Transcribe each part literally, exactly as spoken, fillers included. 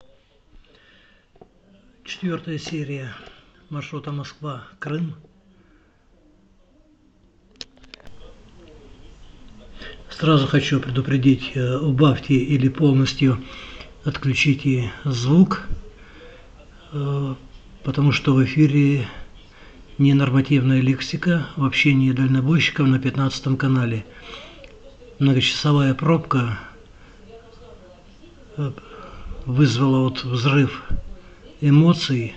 Четвертая серия маршрута Москва-Крым. Сразу хочу предупредить, убавьте или полностью отключите звук, потому что в эфире ненормативная лексика в общении дальнобойщиков на пятнадцатом канале. Многочасовая пробка вызвала вот взрыв эмоций.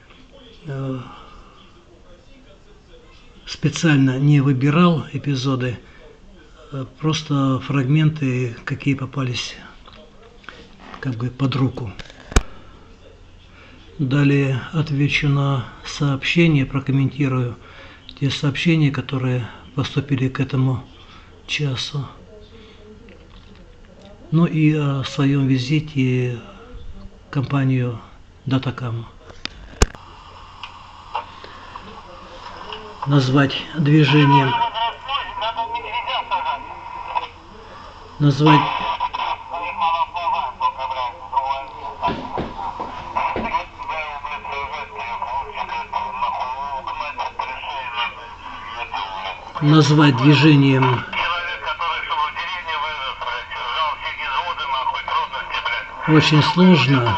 Специально не выбирал эпизоды, просто фрагменты, какие попались как бы под руку. Далее отвечу на сообщения, прокомментирую те сообщения, которые поступили к этому часу. Ну и о своем визите в компанию Датакам. Назвать движением. Назвать назвать движением очень сложно.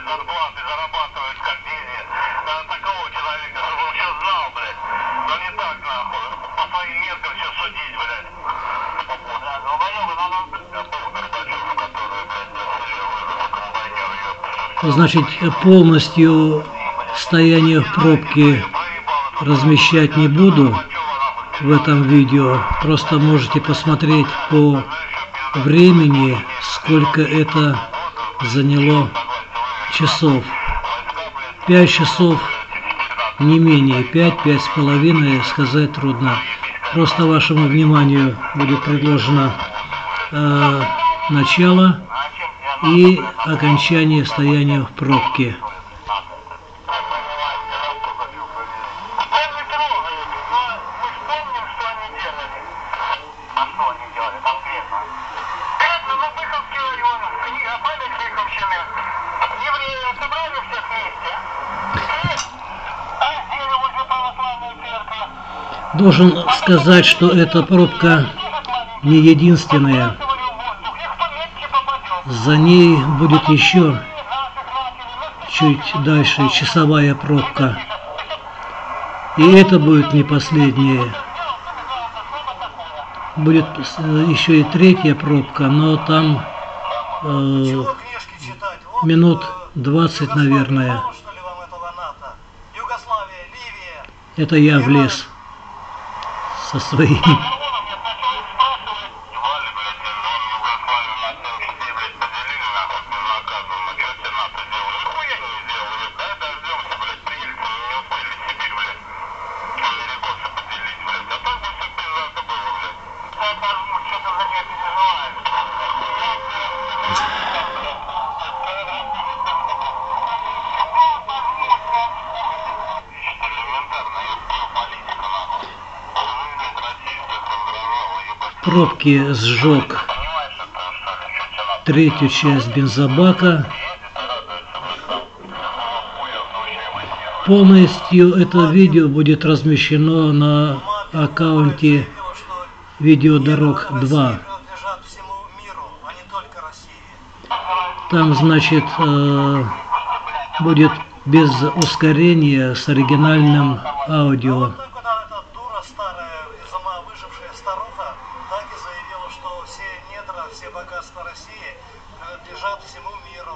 Значит, полностью стояние в пробке размещать не буду в этом видео. Просто можете посмотреть по времени, сколько это заняло часов. Пять часов, не менее, пять-пять с половиной, сказать трудно. Просто вашему вниманию будет предложено э, начало и окончание стояния в пробке. Должен сказать, что эта пробка не единственная. За ней будет еще чуть дальше часовая пробка. И это будет не последняя. Будет еще и третья пробка, но там э, минут двадцать, наверное. Это я влез со своим. Пробки сжег третью часть бензобака. Полностью это видео будет размещено на аккаунте Видеодорог два. Там, значит, будет без ускорения с оригинальным аудио. Все богатства России принадлежат всему миру.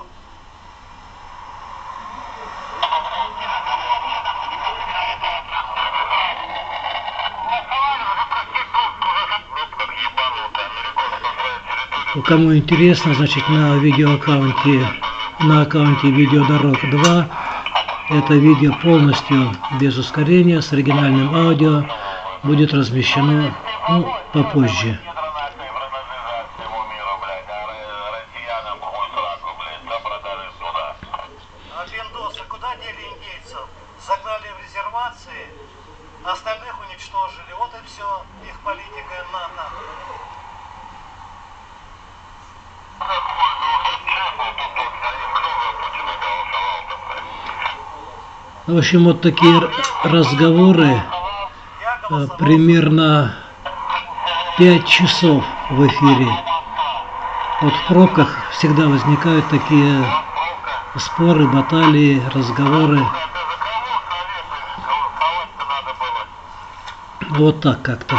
Кому интересно, значит, на видеоаккаунте, на аккаунте Видеодорог два это видео полностью без ускорения с оригинальным аудио будет размещено, ну, попозже. Куда дели индейцев? Загнали в резервации, остальных уничтожили. Вот и все, их политика НАТО. Какой, ну, честно, тут, тут, много Путина В общем, вот такие разговоры примерно пять часов в эфире. Вот в пробках всегда возникают такие споры, баталии, разговоры. Вот так как-то.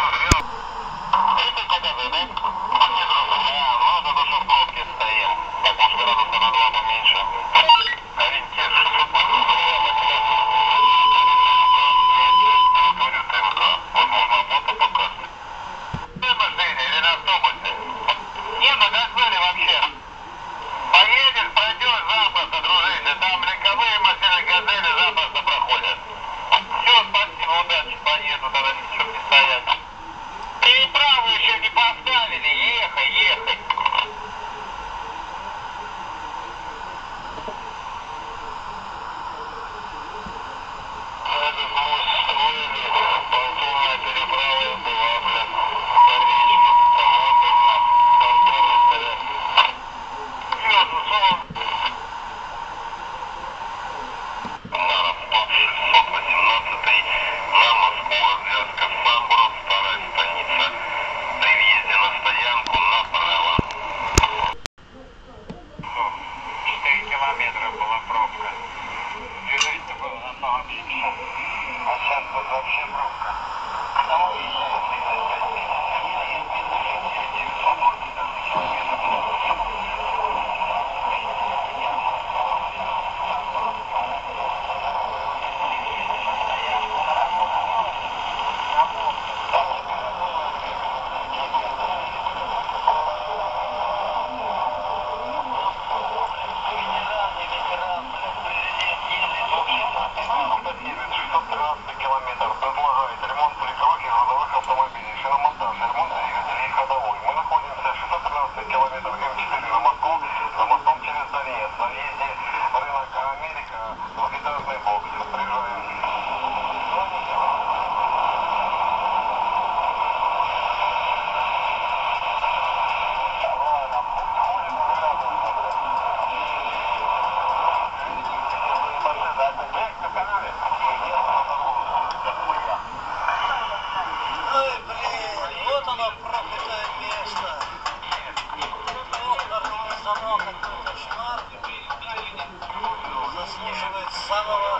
Заслуживает самого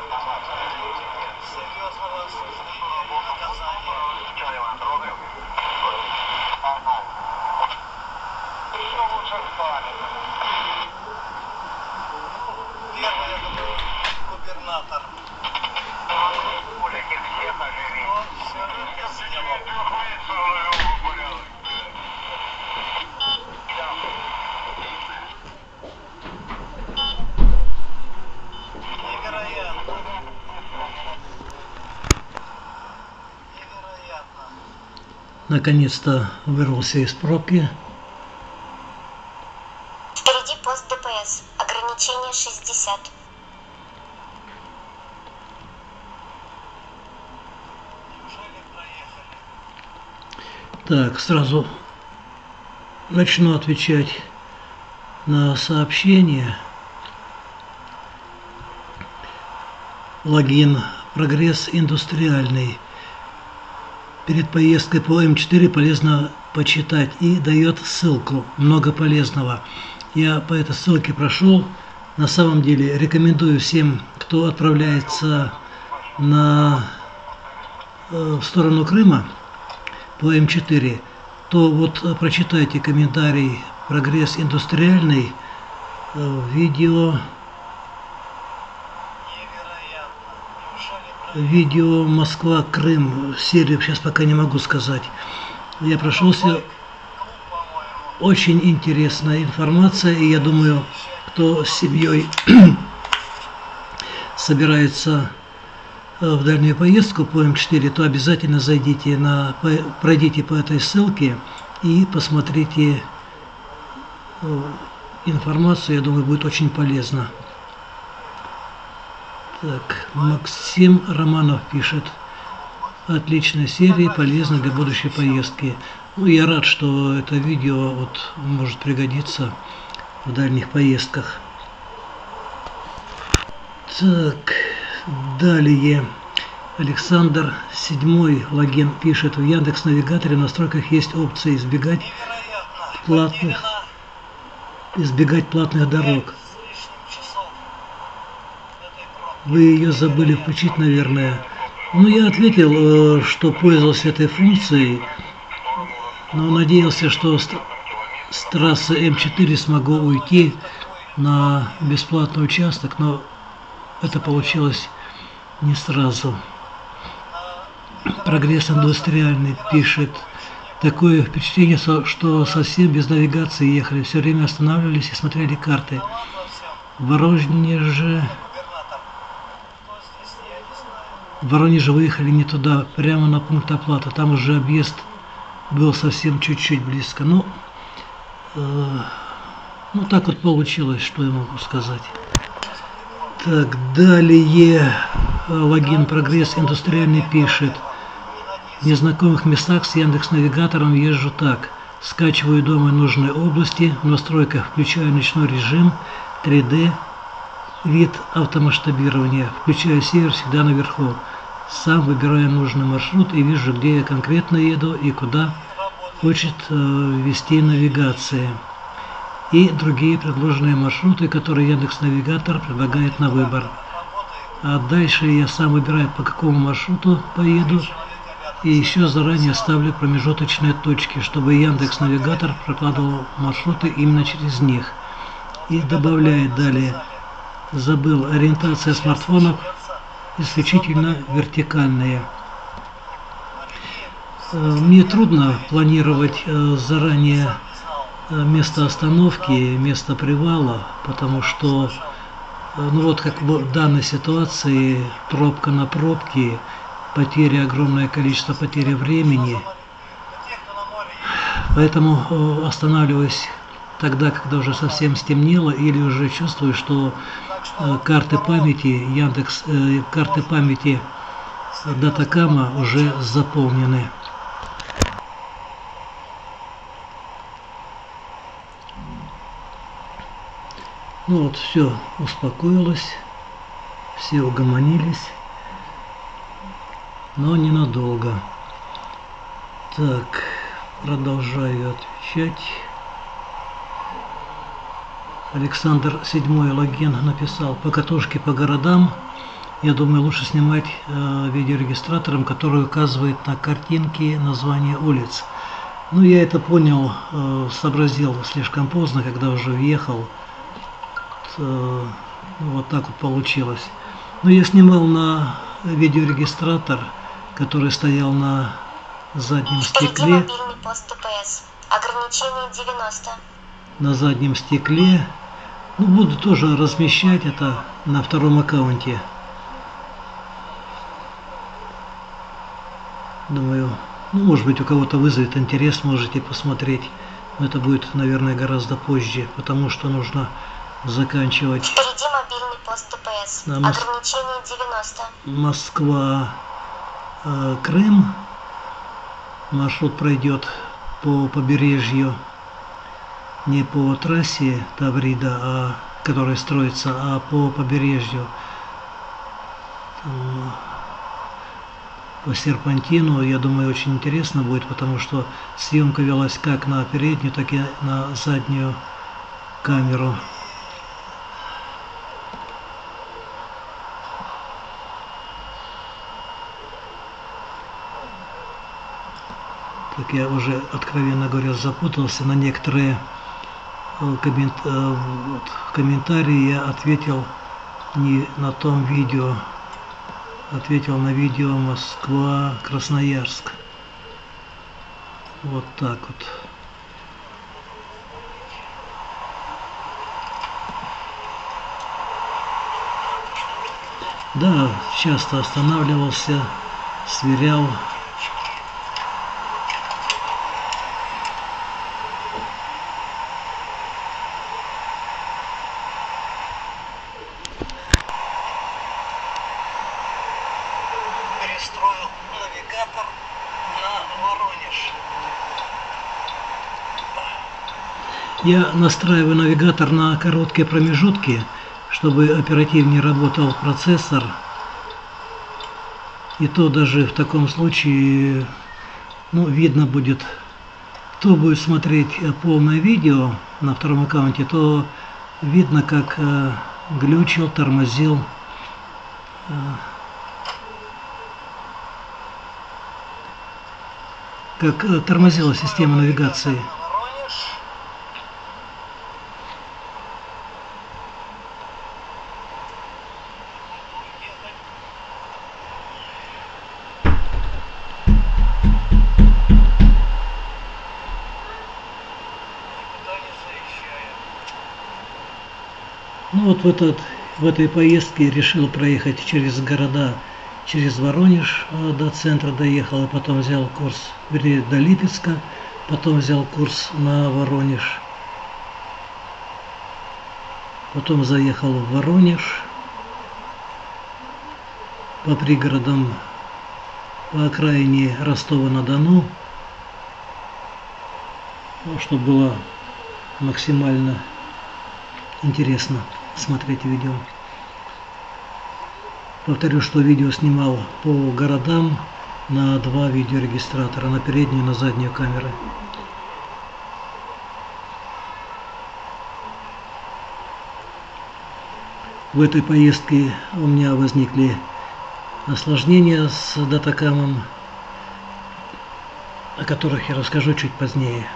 серьезного осуждения и наказания. Еще лучше спали. Первый, я думаю, губернатор. Он все это сделал. Наконец-то вырвался из пробки. Впереди пост ДПС. Ограничение шестьдесят. Так, сразу начну отвечать на сообщения. Логин «Прогресс индустриальный». Перед поездкой по эм четыре полезно почитать и дает ссылку. Много полезного. Я по этой ссылке прошел. На самом деле рекомендую всем, кто отправляется на, в сторону Крыма по эм четыре, то вот прочитайте комментарий «Прогресс индустриальный» в видео, видео «Москва-Крым», серию, сейчас пока не могу сказать. Я прошелся, очень интересная информация, и я думаю, кто с семьей собирается в дальнюю поездку по эм четыре, то обязательно зайдите на, пройдите по этой ссылке и посмотрите информацию, я думаю, будет очень полезно. Так, Максим Романов пишет: отличная серия, полезна для будущей поездки. Ну, я рад, что это видео вот может пригодиться в дальних поездках. Так, далее. Александр седьмой логин пишет: в Яндекс.Навигаторе в настройках есть опция избегать платных, избегать платных дорог. Вы ее забыли включить, наверное. Ну, я ответил, что пользовался этой функцией, но надеялся, что с трассы М четыре смогу уйти на бесплатный участок, но это получилось не сразу. Прогресс индустриальный пишет: такое впечатление, что совсем без навигации ехали, все время останавливались и смотрели карты. В Воронеже, в Воронеже выехали не туда, прямо на пункт оплаты. Там уже объезд был совсем чуть-чуть близко. Ну, э, ну, так вот получилось, что я могу сказать. Так, далее. Логин Прогресс индустриальный пишет: в незнакомых местах с Яндекс.Навигатором езжу так. Скачиваю дома нужной области, в настройках включаю ночной режим, три дэ, вид автомасштабирования, включаю север всегда наверху. Сам выбираю нужный маршрут и вижу, где я конкретно еду и куда хочет э, вести навигация. И другие предложенные маршруты, которые Яндекс.Навигатор предлагает на выбор. А дальше я сам выбираю, по какому маршруту поеду. И еще заранее ставлю промежуточные точки, чтобы Яндекс.Навигатор прокладывал маршруты именно через них. И добавляет далее: забыл, ориентация смартфонов исключительно вертикальная. Мне трудно планировать заранее место остановки, место привала, потому что, ну вот как в данной ситуации, пробка на пробке, потеря, огромное количество потери времени. Поэтому останавливаюсь тогда, когда уже совсем стемнело, или уже чувствую, что карты памяти Яндекс, карты памяти Датакама уже заполнены. Ну вот, все успокоилось, все угомонились, но ненадолго. Так, продолжаю отвечать. Александр седьмой логин написал: по катушке по городам, я думаю, лучше снимать э, видеорегистратором, который указывает на картинке название улиц. Ну, я это понял, э, сообразил слишком поздно, когда уже въехал. Э, вот так вот получилось. Но я снимал на видеорегистратор, который стоял на заднем стекле. Мобильный пост ДПС. Ограничение девяносто. На заднем стекле. Ну, буду тоже размещать это на втором аккаунте. Думаю, ну, может быть, у кого-то вызовет интерес, можете посмотреть. Но это будет, наверное, гораздо позже, потому что нужно заканчивать. Впереди мобильный пост ДПС. На Мос... Ограничение девяносто. Москва, э, Крым. Маршрут пройдет по побережью. Не по трассе Таврида, а, которая строится, а по побережью. Там, по серпантину, я думаю, очень интересно будет, потому что съемка велась как на переднюю, так и на заднюю камеру. Так я уже, откровенно говоря, запутался на некоторые коммент... комментарии. Я ответил не на том видео, ответил на видео Москва-Красноярск. Вот так вот. Да, часто останавливался, сверял. Перестроил навигатор на Воронеж. Я настраиваю навигатор на короткие промежутки, чтобы оперативнее работал процессор, И то даже в таком случае, ну, видно будет, кто будет смотреть полное видео на втором аккаунте, то видно, как э, глючил, тормозил. Э, как э, тормозила система навигации. Ну вот в, этот, в этой поездке решил проехать через города, через Воронеж до центра доехал, и потом взял курс, вернее, до Липецка, потом взял курс на Воронеж. Потом заехал в Воронеж, по пригородам, по окраине Ростова-на-Дону, ну, чтобы было максимально интересно смотреть видео. Повторю, что видео снимал по городам на два видеорегистратора, на переднюю и на заднюю камеры. В этой поездке у меня возникли осложнения с датакамом, о которых я расскажу чуть позднее.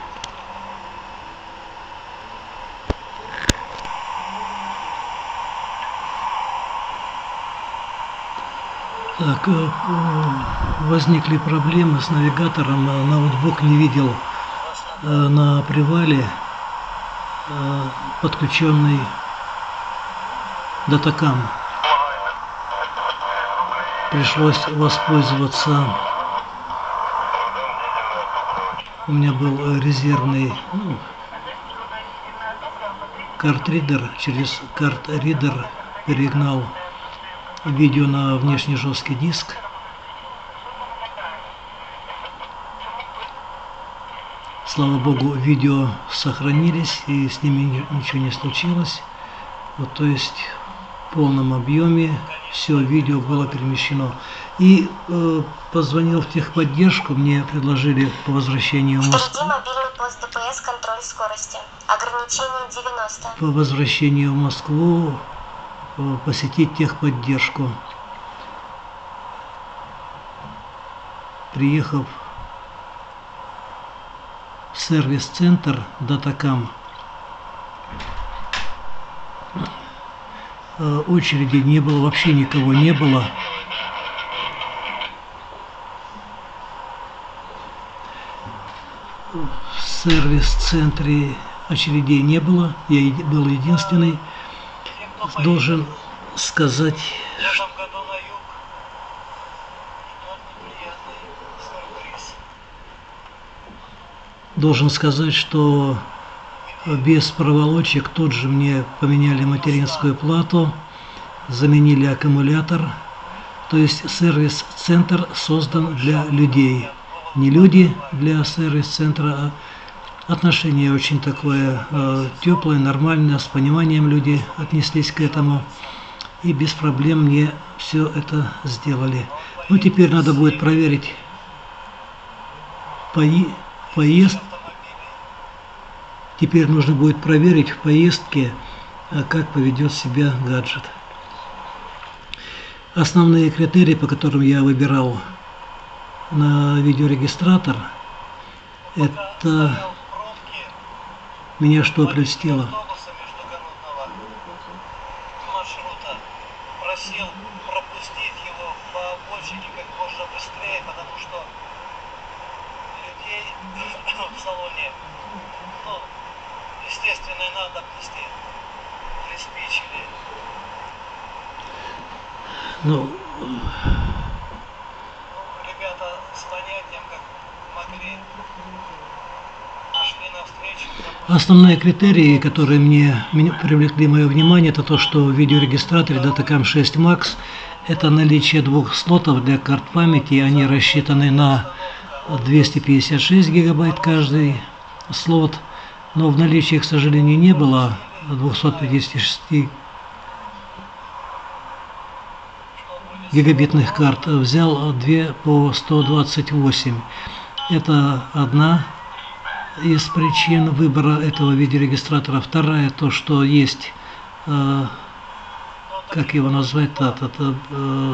Так, возникли проблемы с навигатором, ноутбук не видел на привале подключенный датакам. Пришлось воспользоваться, у меня был резервный, ну, картридер, через картридер перегнал видео на внешний жесткий диск. Слава богу, видео сохранились и с ними ничего не случилось. Вот, то есть в полном объеме все видео было перемещено. И э, позвонил в техподдержку, мне предложили по возвращению в Москву. Мобильный пост ДПС, контроль скорости. Ограничение девяносто. По возвращению в Москву посетить техподдержку. Приехав в сервис-центр Датакам, очереди не было, вообще никого не было. В сервис-центре очередей не было, я был единственный. Должен сказать, В этом году на юг ждет неприятный сюрприз. Должен сказать, что без проволочек тут же мне поменяли материнскую плату, заменили аккумулятор. То есть сервис-центр создан для людей. Не люди для сервис-центра, а отношение очень такое э, теплое, нормальное, с пониманием люди отнеслись к этому. И без проблем мне все это сделали. Ну, теперь надо будет проверить пои поезд. Теперь нужно будет проверить в поездке, как поведет себя гаджет. Основные критерии, по которым я выбирал на видеорегистратор, это меня что прельстило. Просил пропустить его по обочине как можно быстрее, потому что людей в салоне, ну, естественной надобности приспичили. Ну, Ну, ребята с понятием, как могли, пошли навстречу. основные критерии, которые мне, мне привлекли мое внимание, это то, что в видеорегистраторе Datacam шесть макс это наличие двух слотов для карт памяти. Они рассчитаны на двести пятьдесят шесть гигабайт каждый слот, но в наличии, к сожалению, не было двухсот пятидесяти шести гигабитных карт, взял две по сто двадцать восемь. Это одна из причин выбора этого видеорегистратора. Вторая, то, что есть, э, как его назвать-то, это, э,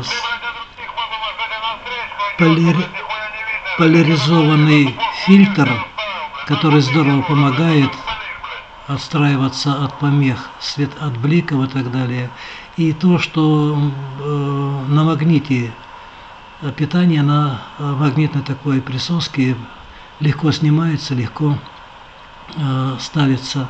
полири... поляризованный фильтр, который здорово помогает отстраиваться от помех, свет от бликов и так далее. И то, что э, на магните питание на магнитной такой присоске легко снимается, легко э, ставится.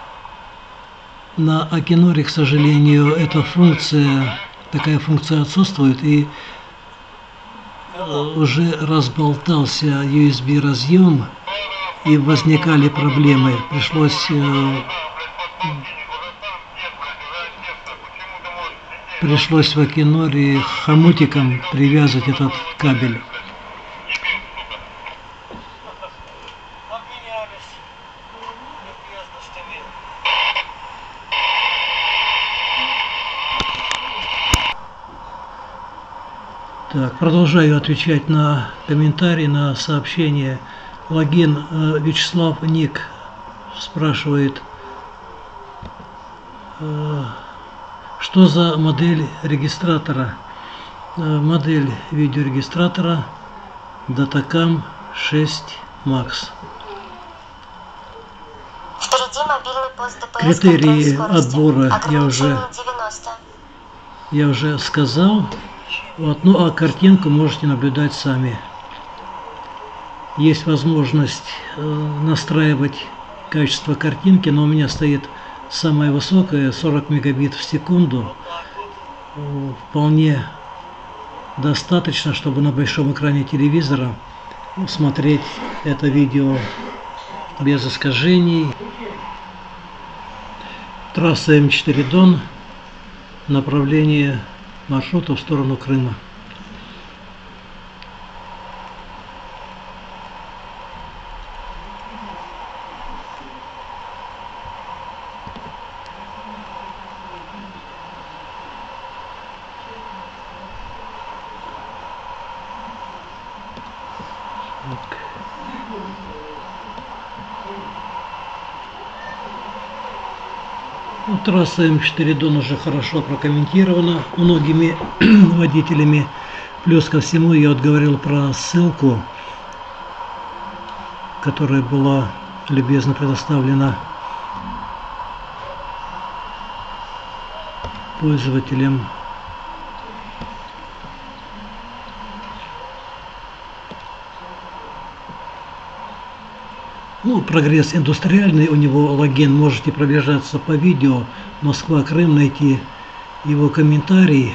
На Акиноре, к сожалению, эта функция, такая функция отсутствует, и э, уже разболтался ю эс би разъем, и возникали проблемы. Пришлось э, пришлось в Акиноре хомутиком привязать этот кабель. Так, продолжаю отвечать на комментарии, на сообщения. Логин э, Вячеслав Ник спрашивает, э, что за модель регистратора? Э, модель видеорегистратора Datacam шесть макс. Впереди мобильный пост ДПС. Критерии отбора я уже, девяносто. я уже сказал. Вот, ну а картинку можете наблюдать сами. Есть возможность э, настраивать качество картинки, но у меня стоит самая высокая, сорок мегабит в секунду. Э, вполне достаточно, чтобы на большом экране телевизора смотреть это видео без искажений. Трасса эм четыре Дон, направление маршрута в сторону Крыма. Ну, трасса эм четыре Дон уже хорошо прокомментирована многими водителями. Плюс ко всему я вот говорил про ссылку, которая была любезно предоставлена пользователям. Ну, прогресс индустриальный, у него логин, можете пробежаться по видео Москва-Крым, найти его комментарий,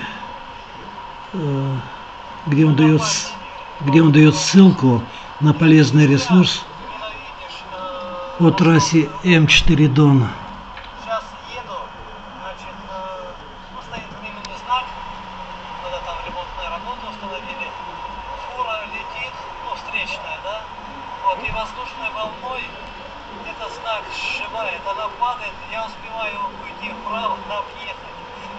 где он дает, где он дает ссылку на полезный ресурс по трассе эм четыре Дон. Сейчас еду, значит, ну, стоит временный знак, когда там ремонтная работа установили, фура летит, ну, встречная, да, вот, и воздушной волной этот знак сшибает, она падает, я успеваю уйти вправо, объехать.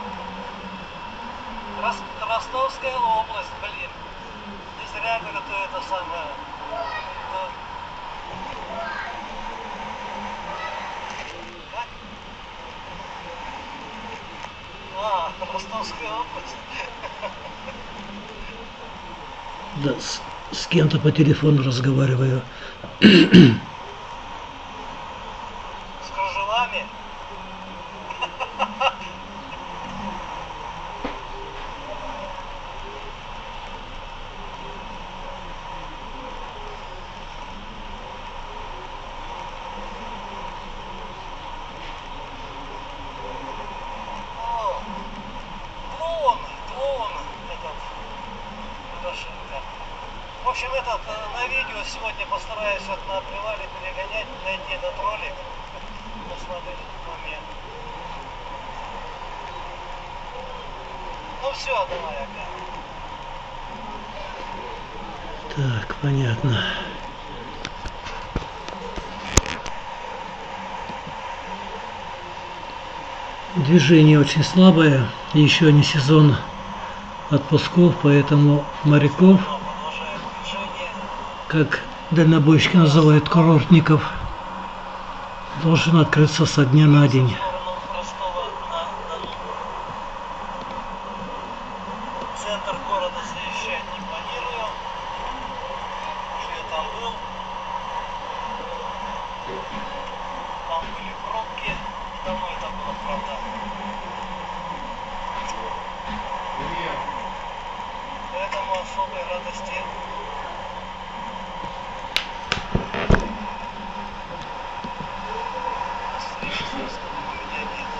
Рос, Ростовская область, блин, не зря, говорят, это самое, да. А, Ростовская область. Да, с, с кем-то по телефону разговариваю. С кружевами. В общем, этот, на видео сегодня постараюсь вот на привале перегонять, найти этот ролик, посмотреть момент. Ну все, давай, ага. Так, понятно. Движение очень слабое, еще не сезон отпусков, поэтому моряков, как дальнобойщики называют курортников, должен открыться со дня на день. Центр города заезжать не планирую. Уже я там был. Там были пробки. Давно это было, правда. Поэтому особой радости встречи с Ростовом у меня нет.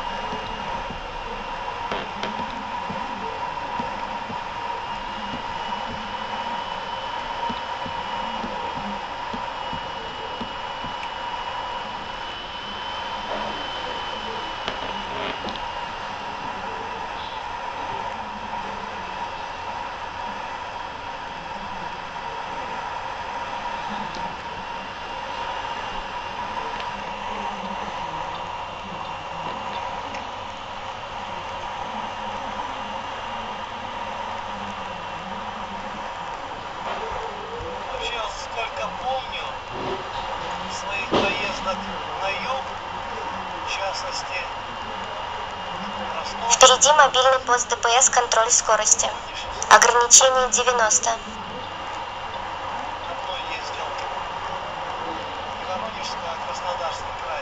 Вообще, сколько помню своих поездок на юг, в частности, Ростов, Впереди мобильный пост ДПС, контроль скорости. Ограничение девяносто. давно ездил. Не Воронежская, а Краснодарский край.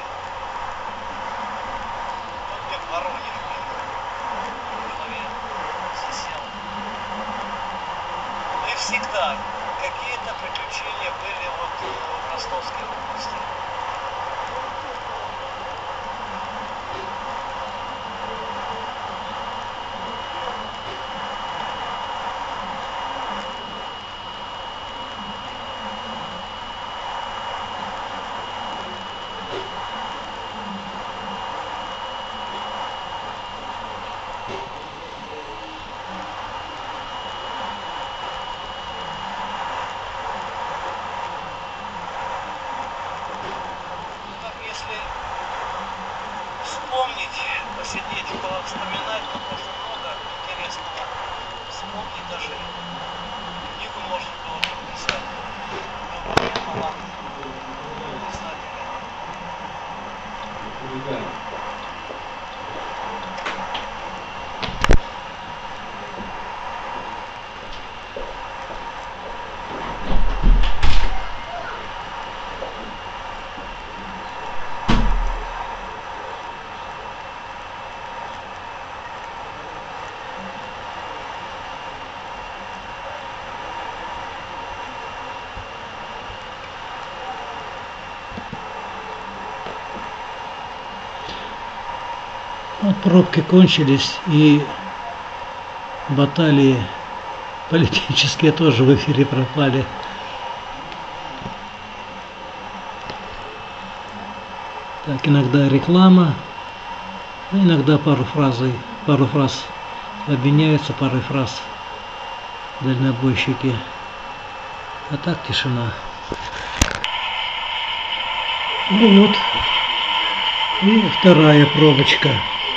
Вот где Воронеж, блин, в голове засел. И всегда какие-то приключения были вот в Ростовской области. Ну так если вспомнить, посидеть, вспоминать, то можно много интересного вспомнить, даже книгу можно было бы написать. Любого таланта писателя. Вот пробки кончились, и баталии политические тоже в эфире пропали. Так, иногда реклама, а иногда пару фразой, пару фраз обменяются, парой фраз дальнобойщики. А так тишина. Ну вот, и вторая пробочка.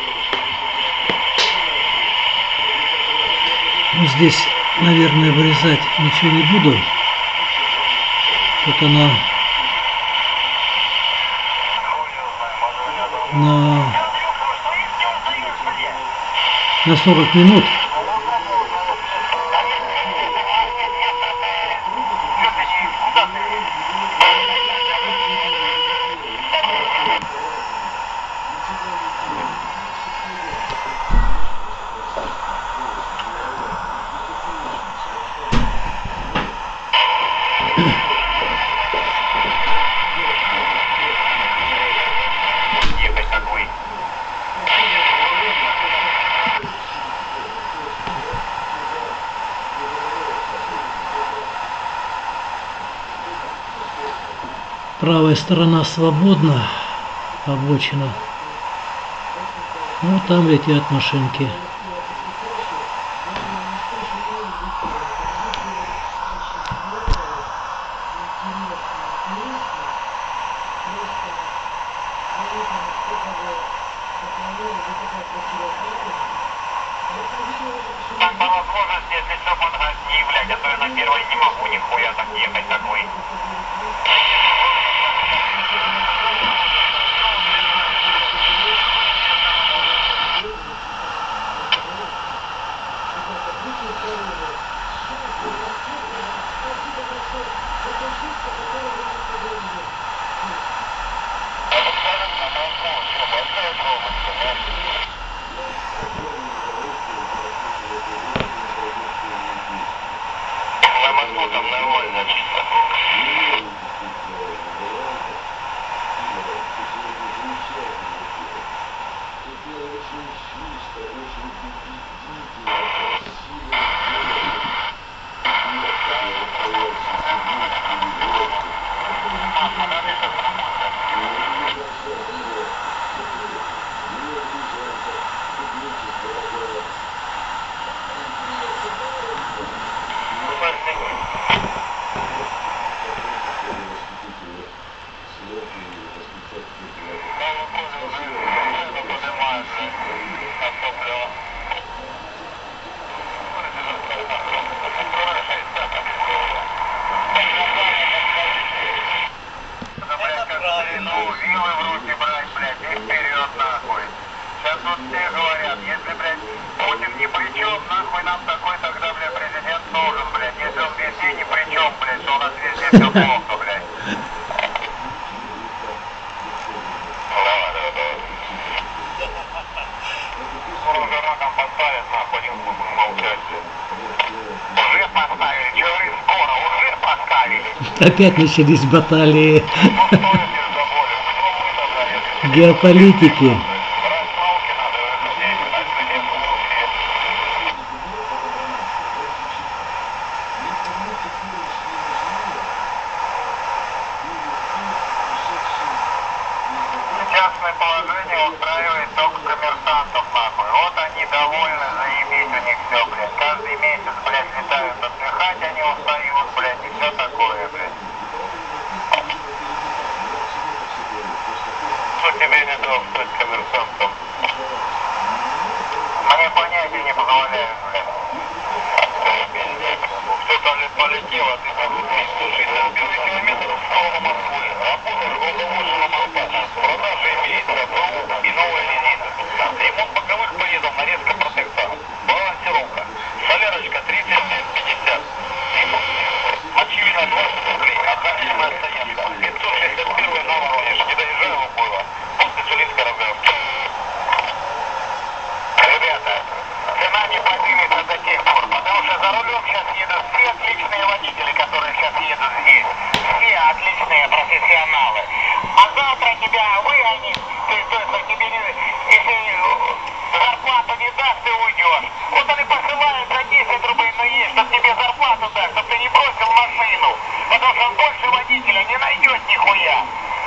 Здесь, наверное, вырезать ничего не буду. Тут она на, на сорок минут. Правая сторона свободна, обочина. Ну, там летят машинки. Так, по возможности, если что, подгости, блядь, а то я на первой не могу нихуя так ехать такой. На мосту там нормально чисто. Если, блядь, Путин ни при чем, нахуй нам такой тогда, блядь, президент нужен, блядь. Если он везде ни при чем, блядь, то у нас везде все плохо, блядь. Давай, давай, давай. Скоро там поставят, нахуй, один будем молчать, блядь. Уже поставили, че говорит, скоро, уже поставили. Опять начались баталии геополитики. Частное положение устраивает только коммерсантов, нахуй. Вот они довольны, заебись у них все, блядь. Каждый месяц, блядь, летают отдыхать, они устают, блядь, и все такое, блядь. Что тебе не дал стать коммерсантом? Мне понятия не позволяют, блядь. Кто-то полетел, а ты там шестьдесят первый километр в сторону Москвы. Работаешь руководством Москвы. Продажи имеется БУ и новая линейка. Ремонт боковых поездов, нарезка протектора. Балансировка. Солярочка тридцать семь пятьдесят. Мочевина двадцать рублей. Охраняемая стоянка. пятьсот шестьдесят первый на Воронеж. Не доезжаю в было. После Сулинской Рублевки. Ребята, цена не поднимется до тех пор, потому что за рулем сейчас едут все отличные водители, которые сейчас едут здесь. Все отличные профессионалы. А завтра тебя выгонит, ты, то есть тебе не, если зарплату не даст, ты уйдешь. Вот они посылают за десять рублей, но есть, чтобы тебе зарплату дать, чтобы ты не бросил машину. Потому что больше водителя не найдет нихуя.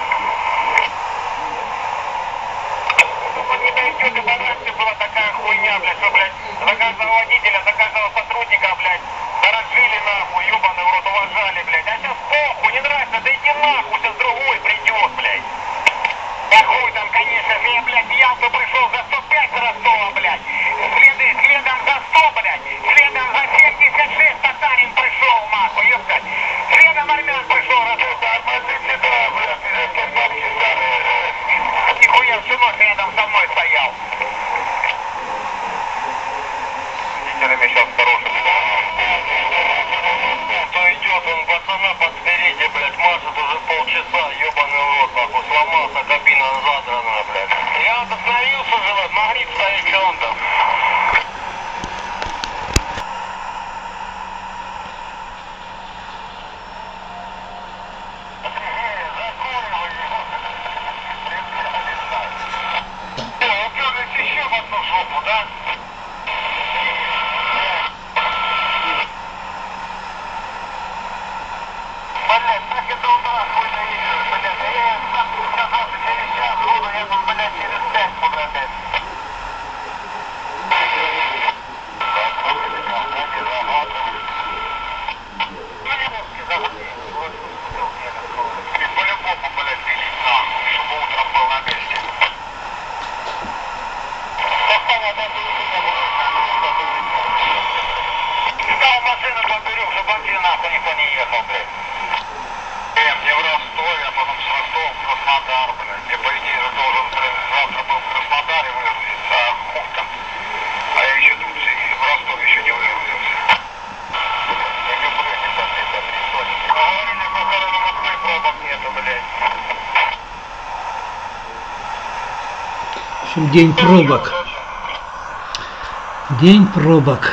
Не дойдет, и балансе была такая хуйня, блядь, что, блядь, за каждого водителя, за каждого сотрудника, блядь, дорожили нахуй, ебаный в рот, уважали, блядь. А сейчас похуй, не нравится, да иди нахуй, сейчас другой придет, блядь. Да хуй там, конечно, я, блядь, в Ялту пришел за сто пять Ростова, блядь. Следы, следом за сто, блядь, следом за семьдесят шесть татарин пришел, нахуй, ёптать. Следом армян пришел, Ростов, армян, всегда, блядь, нихуя всю ночь рядом со мной стоял. Водителями сейчас хороший. Кто идет, он пацана подстерите, блядь, машет уже полчаса, ебаный рот, нахуй, сломался, кабина задрана, блядь. Я вот остановился же, понял, блядь. Э, мне в Ростове, а потом с Ростова в Краснодар, блядь. Я, по идее, должен, блядь, завтра был в Краснодаре выгрузиться, а хуй там. А я еще тут, и в Ростове еще не выгрузился. Я люблю эти пятьдесят три сотни. Говорили, пока на Москве пробок нету, блядь. В общем, день пробок. День пробок.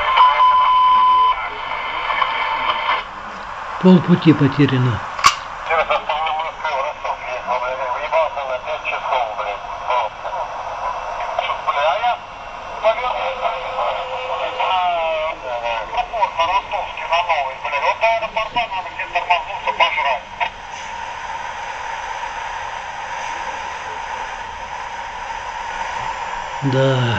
Полпути потеряно. Да.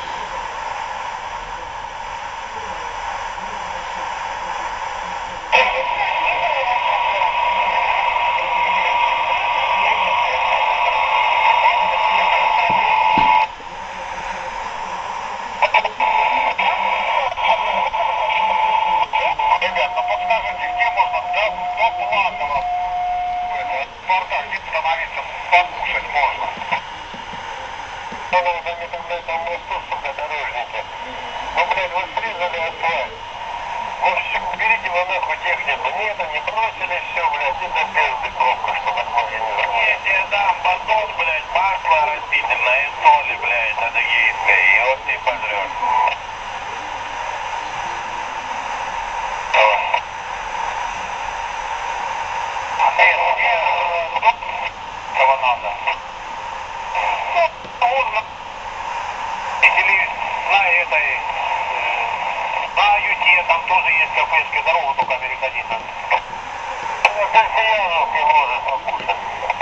Там тоже есть кафешки, дорогу только переходить надо. Россиянов не может покушать.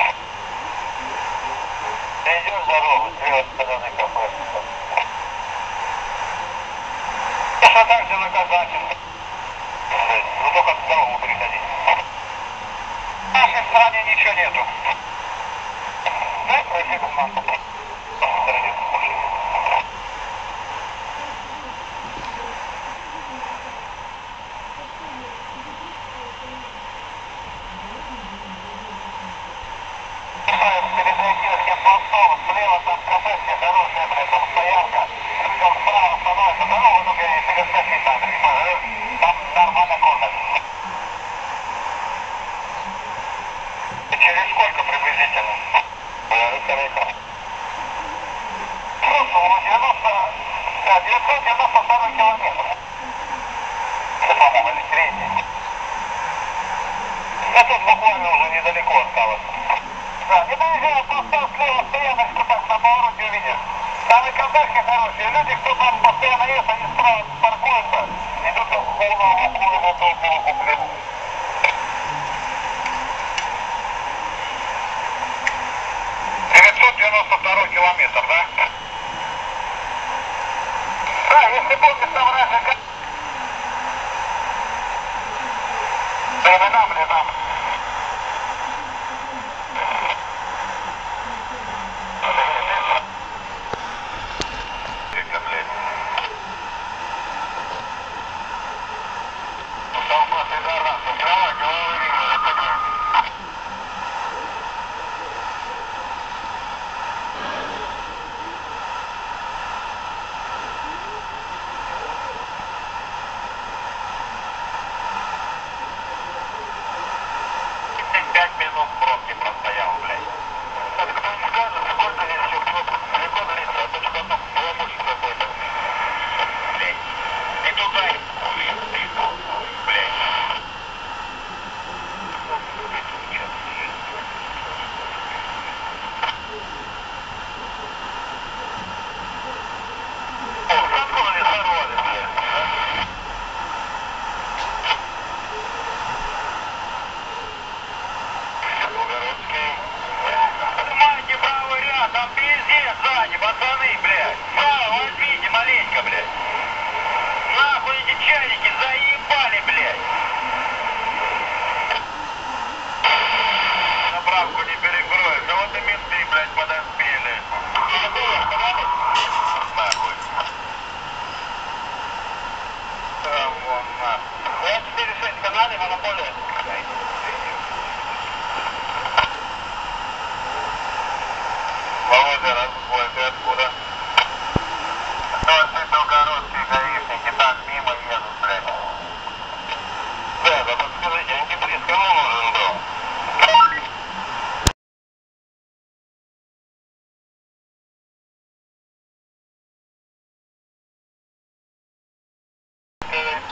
Ты идешь дорогу, с левой стороны кафешки. Точно так же на казачьем. Ну только дорогу переходить. В нашей стране ничего нету. Дай пройти команду. Слева там кафешки хорошая, блядь, там стоянка. Там справа становится дорога, ну, блядь, перескочить там, там нормально кормят. И через сколько приблизительно? Ну, девяносто, да, девятьсот девяносто второй километр. Это, по-моему, или средний. Да тут буквально уже недалеко осталось. Да, не доезжая просто слева стояночку так на повороте увидишь. Там и кафешки хорошие, люди, кто там постоянно есть, они справа паркуются, идут в голову, голову, голову, блин. девятьсот девяносто второй километр, да? Да, если помнишь, там раньше... Да, не нам, не нам. пять минут пробки простоял, блядь. Это кто не скажет, сколько здесь еще пробок, далеко длится, а то что там поломочек какой-то. Блядь. И туда, и хуй, и хуй, блядь.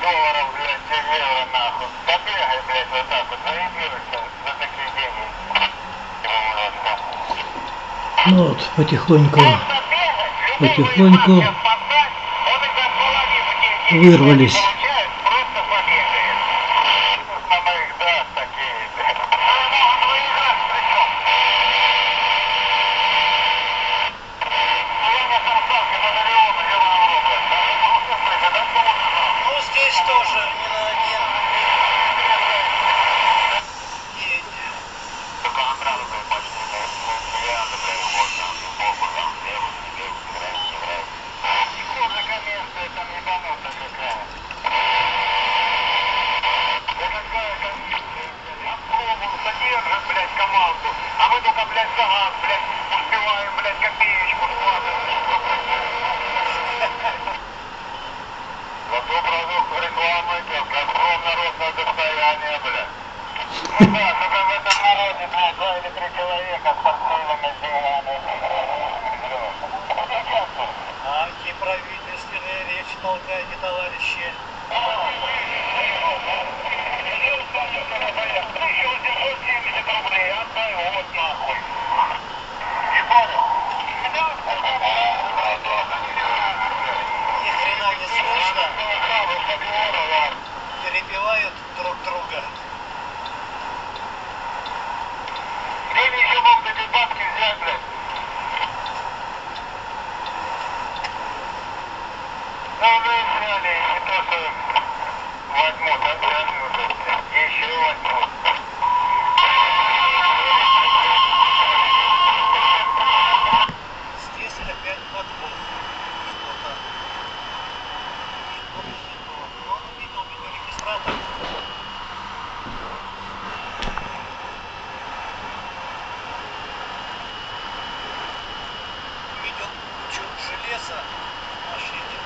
долларов, блядь, семь евро, нахуй. Да бегай, блядь, вот так вот, заебешься за такие деньги. Ну вот, потихоньку, потихоньку вырвались. Ну, здесь тоже не на один едет. Содержит, блядь, команду, а мы только, блядь, за газ, блядь, успеваем, блядь, копеечку складывать. Зато продукт рекламы, «Газпром» народное достояние, блядь. Ну да, только в этом народе, блядь, два или три человека с портфелями с деньгами. Антиправительственные речи толкайте, товарищи. тысяча восемьсот семьдесят рублей, отдай, вот нахуй. Не понял? Ни хрена не слышно. Перебивают друг друга. Где мне еще мог эти бабки взять, блядь? Ну, вы сняли, не то, что возьмут, а возьмут, еще возьмут. Здесь опять подвох. Что-то. Не то, не то. Но он увидел видеорегистратор. Увидел кучу железа в машине.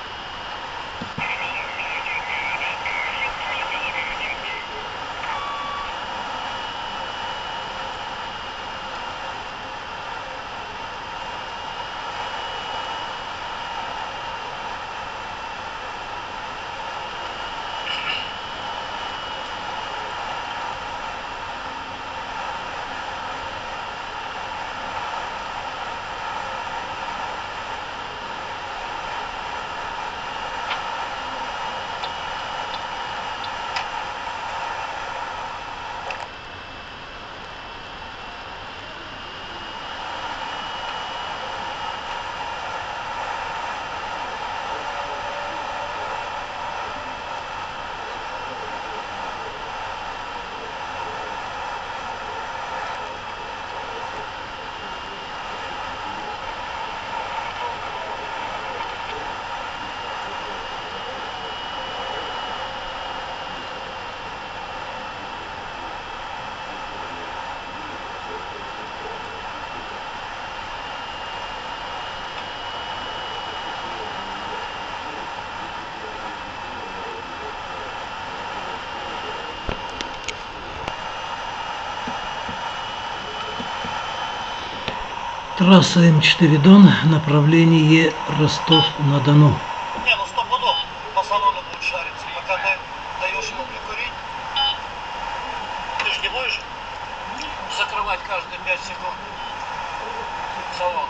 Трасса М четыре Дон, направление Ростов-на-Дону. Не, ну сто пудов по салону будет шариться. Пока ты даешь ему прикурить, ты же не будешь закрывать каждые пять секунд салон.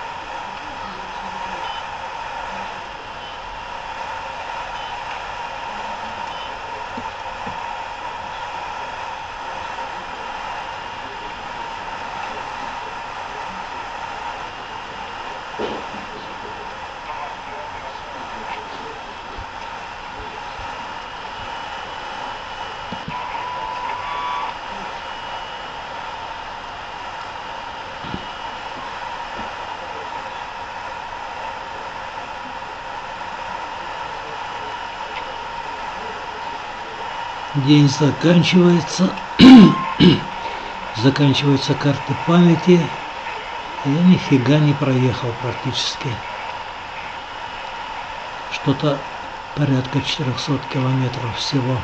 День заканчивается. Заканчиваются карты памяти. Я нифига не проехал практически. Что-то порядка четырехсот километров всего.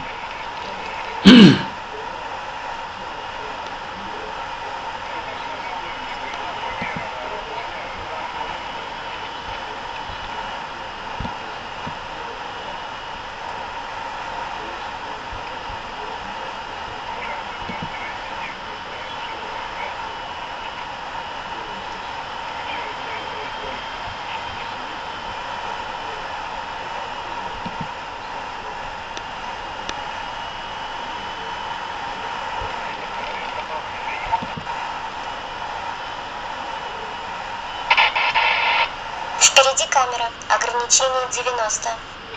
Ограничение девяносто.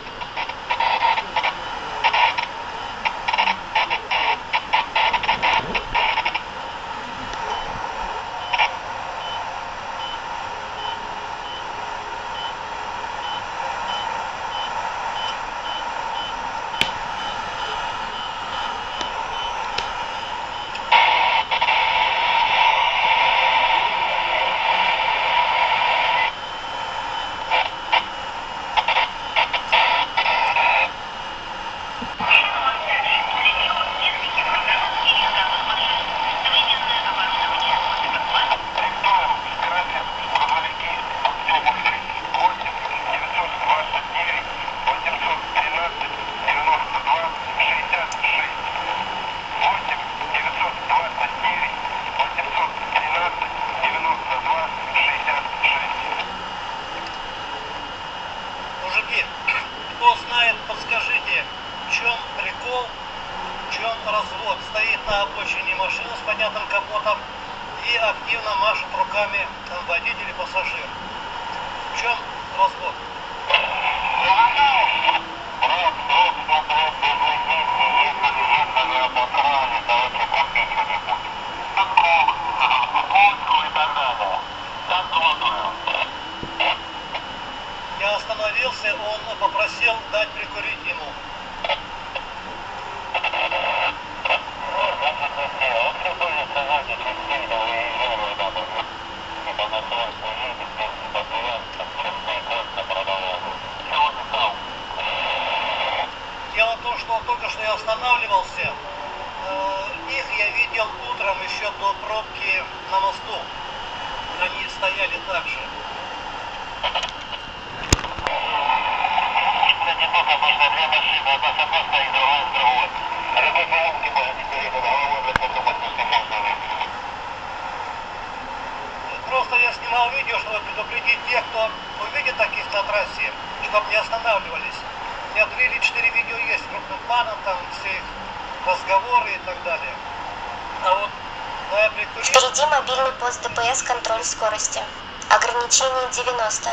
Мужики, кто знает, подскажите, в чем прикол, в чем развод? Стоит на обочине машина с поднятым капотом и активно машет руками там водитель и пассажир. В чем развод? Я остановился, он попросил дать прикурить ему. Дело в том, что только что я останавливался, их я видел утром еще до пробки на мосту. Они стояли так же. Просто я снимал видео, чтобы предупредить тех, кто увидит таких на трассе, чтобы не останавливались. У меня три или четыре видео есть крупным планом, там все их разговоры и так далее. А вот да, я прикурил... Впереди мобильный пост ДПС, контроль скорости. Ограничение девяносто.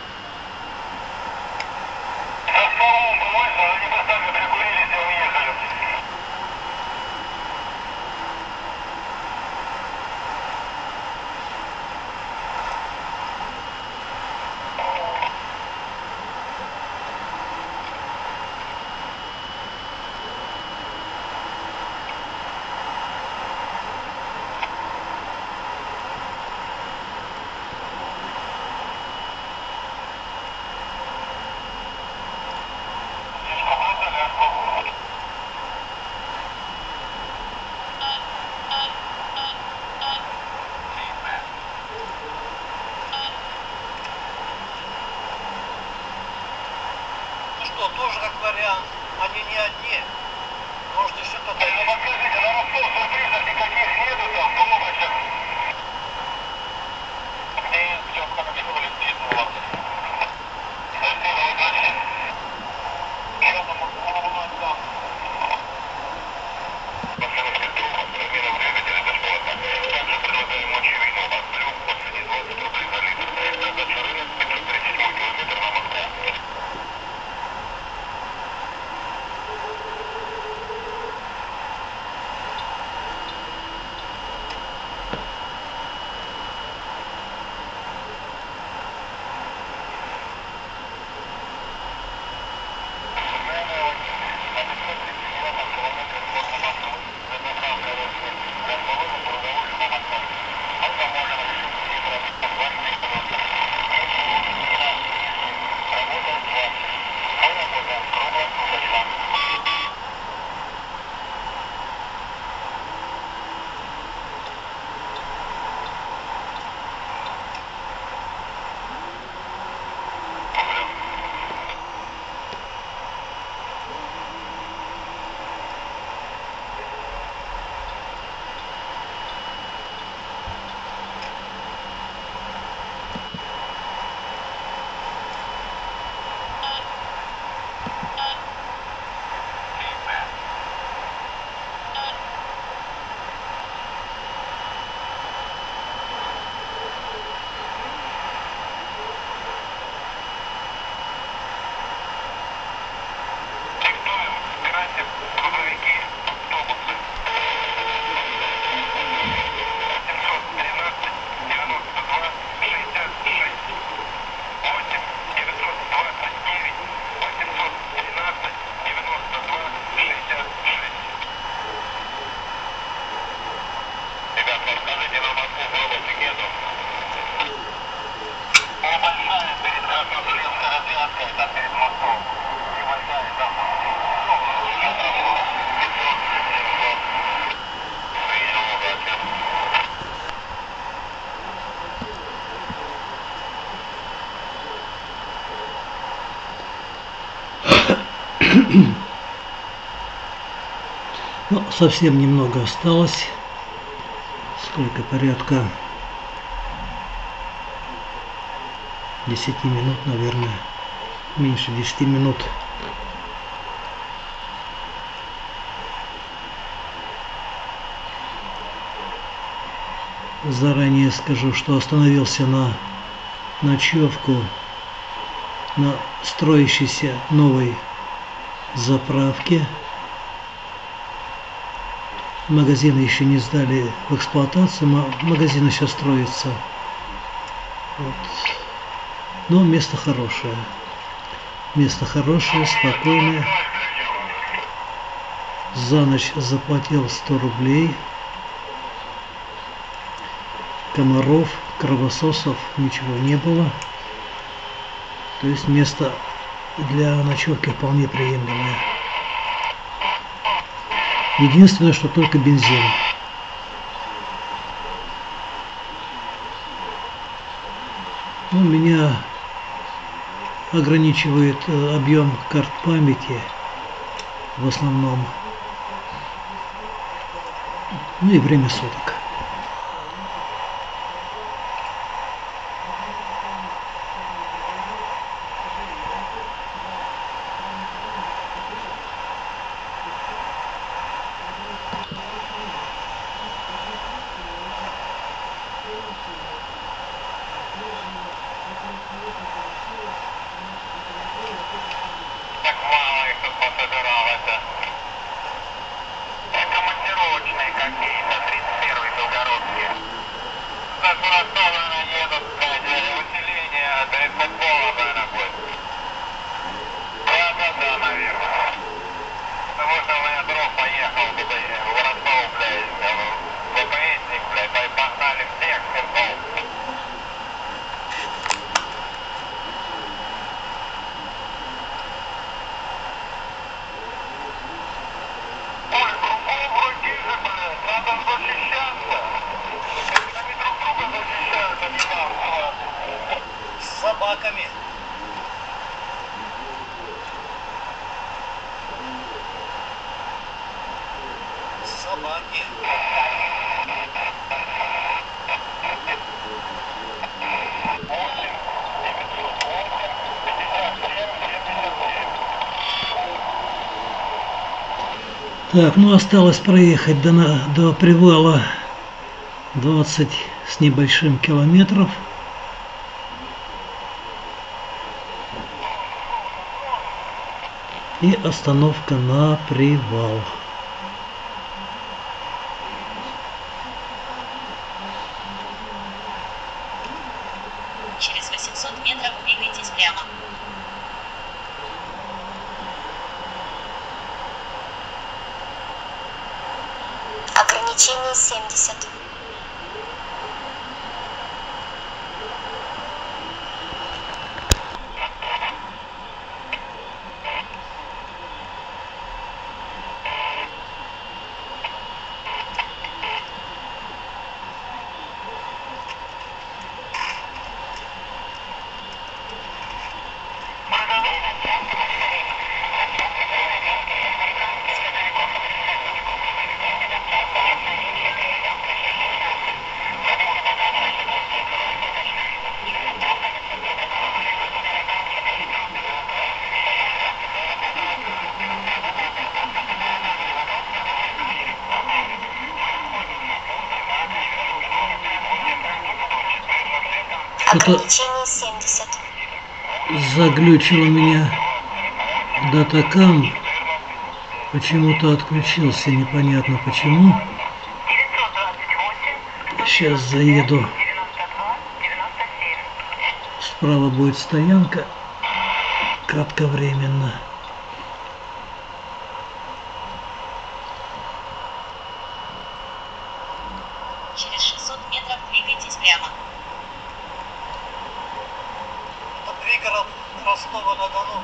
Ну что, тоже как вариант, они не одни. Может еще кто-то... Ну покажите, на мосту сюрпризов никаких нету там, в облачах. И все хорошо летит у вас. Спасибо, удачи. Что там у нас там? Посмотрите, размером двигателя бесплатно. Также предлагаем очевидно от трёх посадить двадцать рублей за литр. Задача рынок, пятьсот тридцать седьмой километр на Москву. Ну, совсем немного осталось. Сколько? Порядка десяти минут, наверное. Меньше десяти минут. Заранее скажу, что остановился на ночевку на строящейся новой заправке. Магазины еще не сдали в эксплуатацию, магазин еще строится. Вот. Но место хорошее. Место хорошее, спокойное. За ночь заплатил сто рублей. Комаров, кровососов ничего не было. То есть место для ночевки вполне приемлемое. Единственное, что только бензин. У меня ограничивает объем карт памяти в основном. Ну и время суток. Так мало их тут пособиралось. Командировочные какие-то, тридцать первый Белгородские. За Суростова, наверное, едут, блядь, усиление перед футболом, наверное, будет. Да-да-да, наверное. Потому что у меня друг поехал туда, в Ростов, блядь, в ВПСник, блядь, погнали всех, футбол. С собаками. Собаки. Так, ну осталось проехать до, на, до привала двадцать с небольшим километров. И остановка на привал. Через восемьсот метров двигайтесь прямо. Ограничение семьдесят. Что-то Ограничение семьдесят. заглючил у меня датакам. Почему-то отключился, непонятно почему. Сейчас заеду. Справа будет стоянка. Кратковременно. Через шестьсот метров двигайтесь прямо. Это пригород Ростова-на-Дону.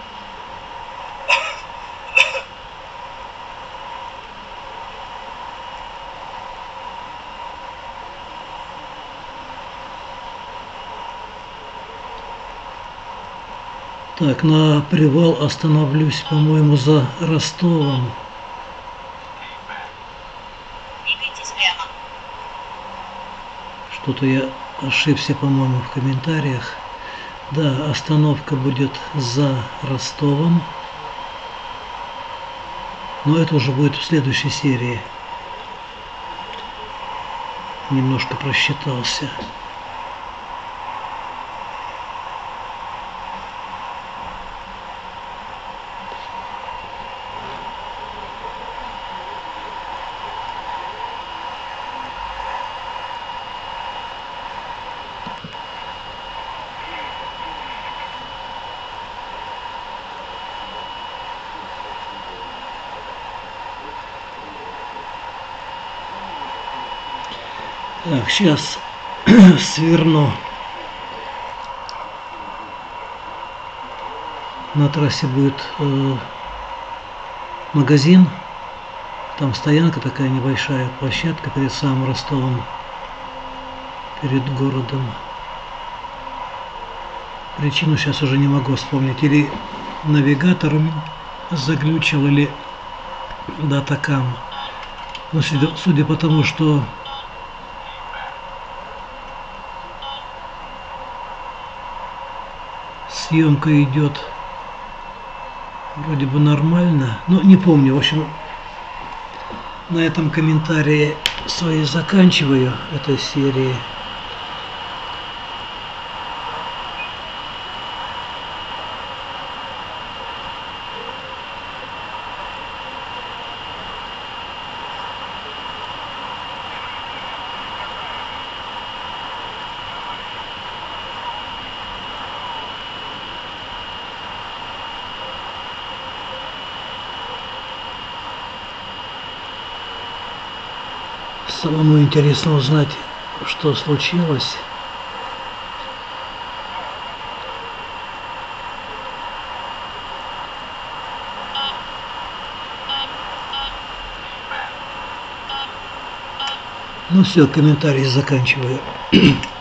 Так, на привал остановлюсь, по-моему, за Ростовом. Что-то я ошибся, по-моему, в комментариях. Да, остановка будет за Ростовом. Но это уже будет в следующей серии. Немножко просчитался. Так, сейчас сверну. На трассе будет э, магазин. Там стоянка такая небольшая, площадка перед самым Ростовом, перед городом. Причину сейчас уже не могу вспомнить. Или навигатор заглючил, или датакам. Но судя, судя по тому, что съемка идет вроде бы нормально, но не помню. В общем, на этом комментарии свои заканчиваю этой серии. Самому интересно узнать, что случилось. Ну все, комментарии заканчиваю.